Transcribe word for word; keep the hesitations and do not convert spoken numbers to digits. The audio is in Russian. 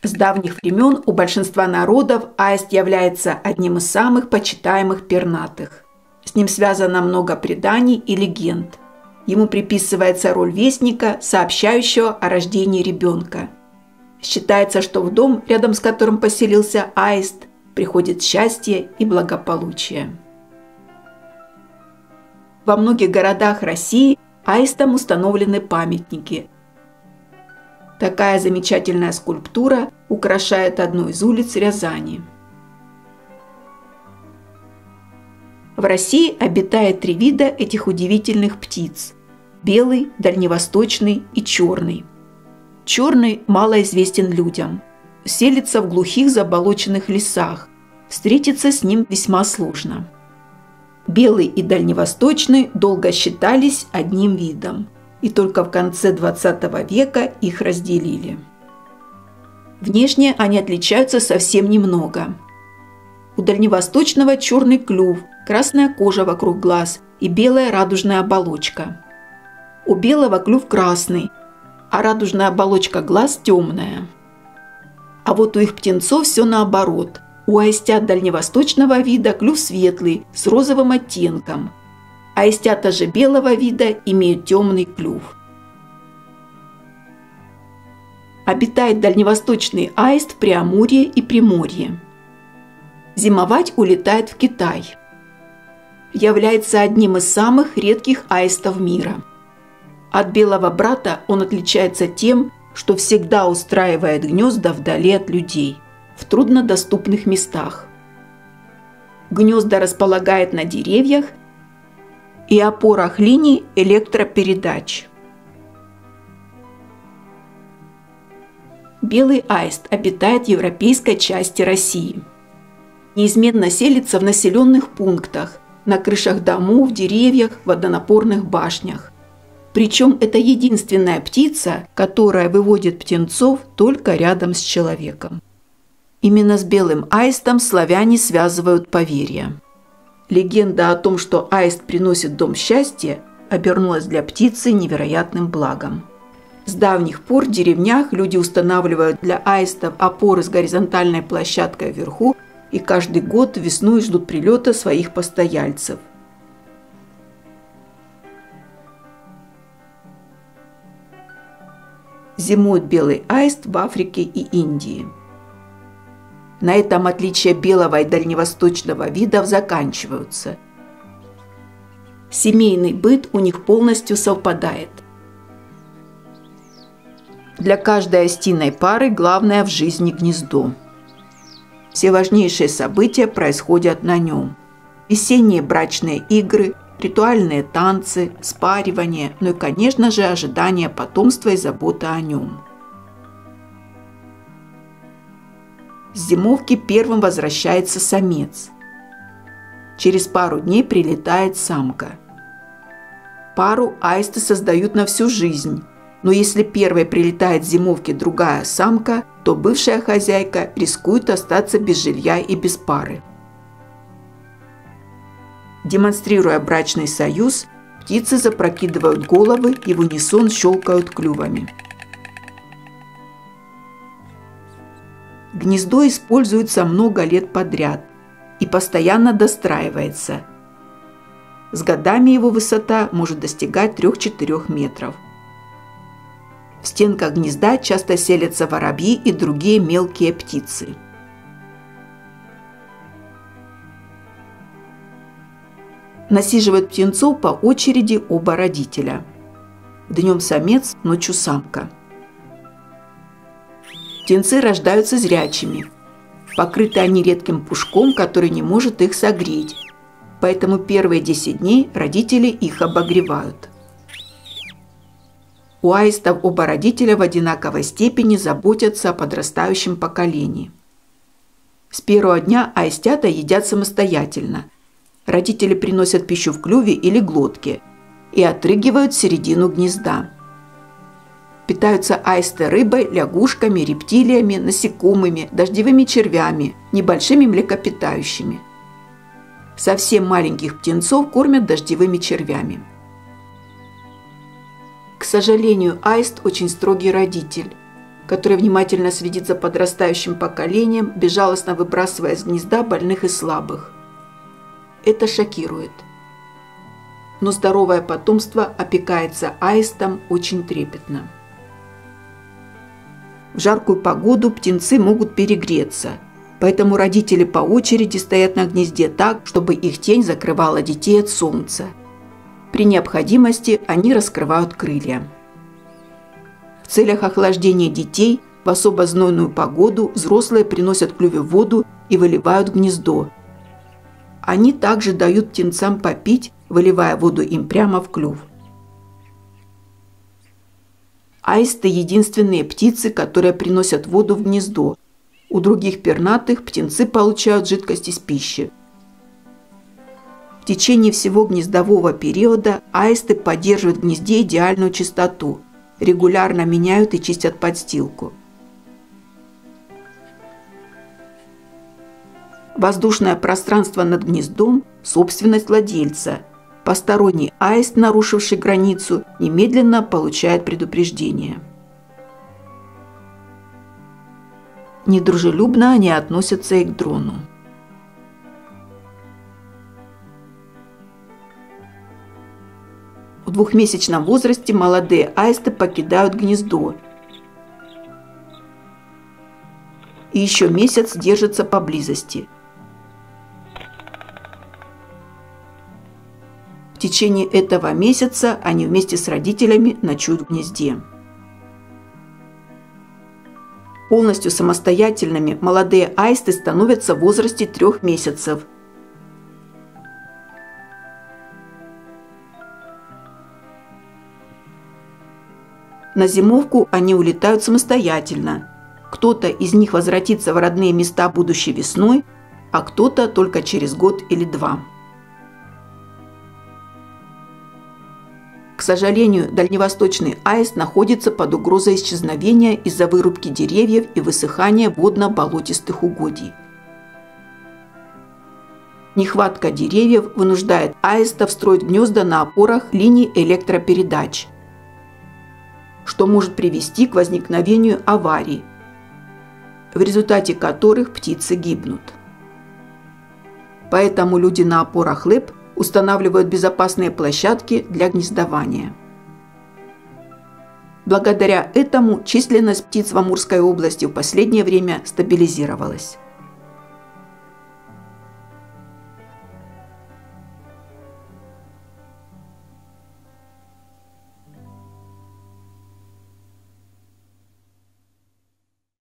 С давних времен у большинства народов аист является одним из самых почитаемых пернатых. С ним связано много преданий и легенд. Ему приписывается роль вестника, сообщающего о рождении ребенка. Считается, что в дом, рядом с которым поселился аист, приходит счастье и благополучие. Во многих городах России аистам установлены памятники. Такая замечательная скульптура украшает одну из улиц Рязани. В России обитает три вида этих удивительных птиц – белый, дальневосточный и черный. Черный мало известен людям. Селится в глухих заболоченных лесах. Встретиться с ним весьма сложно. Белый и дальневосточный долго считались одним видом, и только в конце двадцатого века их разделили. Внешне они отличаются совсем немного. У дальневосточного черный клюв, красная кожа вокруг глаз и белая радужная оболочка. У белого клюв красный, а радужная оболочка глаз темная. А вот у их птенцов все наоборот. У аистят дальневосточного вида клюв светлый, с розовым оттенком. Аистята же белого вида имеют темный клюв. Обитает дальневосточный аист в Преамурье и Приморье. Зимовать улетает в Китай. Является одним из самых редких аистов мира. От белого брата он отличается тем, что всегда устраивает гнезда вдали от людей, в труднодоступных местах. Гнезда располагает на деревьях и опорах линий электропередач. Белый аист обитает в европейской части России. Неизменно селится в населенных пунктах, на крышах домов, деревьях, водонапорных башнях. Причем это единственная птица, которая выводит птенцов только рядом с человеком. Именно с белым аистом славяне связывают поверья. Легенда о том, что аист приносит в дом счастье, обернулась для птицы невероятным благом. С давних пор в деревнях люди устанавливают для аистов опоры с горизонтальной площадкой вверху и каждый год весной ждут прилета своих постояльцев. Зимует белый аист в Африке и Индии. На этом отличия белого и дальневосточного видов заканчиваются. Семейный быт у них полностью совпадает. Для каждой аистиной пары главное в жизни гнездо. Все важнейшие события происходят на нем. Весенние брачные игры, ритуальные танцы, спаривание, ну и, конечно же, ожидание потомства и забота о нем. С зимовки первым возвращается самец. Через пару дней прилетает самка. Пару аисты создают на всю жизнь, но если первой прилетает с зимовки другая самка, то бывшая хозяйка рискует остаться без жилья и без пары. Демонстрируя брачный союз, птицы запрокидывают головы и в унисон щелкают клювами. Гнездо используется много лет подряд и постоянно достраивается. С годами его высота может достигать трёх-четырёх метров. В стенках гнезда часто селятся воробьи и другие мелкие птицы. Насиживают птенцов по очереди оба родителя. Днем самец, ночью самка. Птенцы рождаются зрячими. Покрыты они редким пушком, который не может их согреть. Поэтому первые десять дней родители их обогревают. У аистов оба родителя в одинаковой степени заботятся о подрастающем поколении. С первого дня аистята едят самостоятельно. Родители приносят пищу в клюве или глотке и отрыгивают середину гнезда. Питаются аисты рыбой, лягушками, рептилиями, насекомыми, дождевыми червями, небольшими млекопитающими. Совсем маленьких птенцов кормят дождевыми червями. К сожалению, аист очень строгий родитель. который внимательно следит за подрастающим поколением, безжалостно выбрасывая из гнезда больных и слабых. Это шокирует. Но здоровое потомство опекается аистом очень трепетно. В жаркую погоду птенцы могут перегреться, поэтому родители по очереди стоят на гнезде так, чтобы их тень закрывала детей от солнца. При необходимости они раскрывают крылья. В целях охлаждения детей в особо знойную погоду взрослые приносят в клюве воду и выливают в гнездо. Они также дают птенцам попить, выливая воду им прямо в клюв. Аисты – единственные птицы, которые приносят воду в гнездо. У других пернатых птенцы получают жидкость из пищи. В течение всего гнездового периода аисты поддерживают в гнезде идеальную чистоту, регулярно меняют и чистят подстилку. Воздушное пространство над гнездом – собственность владельца. Посторонний аист, нарушивший границу, немедленно получает предупреждение. Недружелюбно они относятся и к дрону. В двухмесячном возрасте молодые аисты покидают гнездо и еще месяц держатся поблизости. В течение этого месяца они вместе с родителями ночуют в гнезде. Полностью самостоятельными молодые аисты становятся в возрасте трех месяцев. На зимовку они улетают самостоятельно. Кто-то из них возвратится в родные места будущей весной, а кто-то только через год или два. К сожалению, дальневосточный аист находится под угрозой исчезновения из-за вырубки деревьев и высыхания водно-болотистых угодий. Нехватка деревьев вынуждает аистов строить гнезда на опорах линий электропередач, что может привести к возникновению аварий, в результате которых птицы гибнут. Поэтому люди на опорах ЛЭП устанавливают безопасные площадки для гнездования. Благодаря этому численность птиц в Амурской области в последнее время стабилизировалась.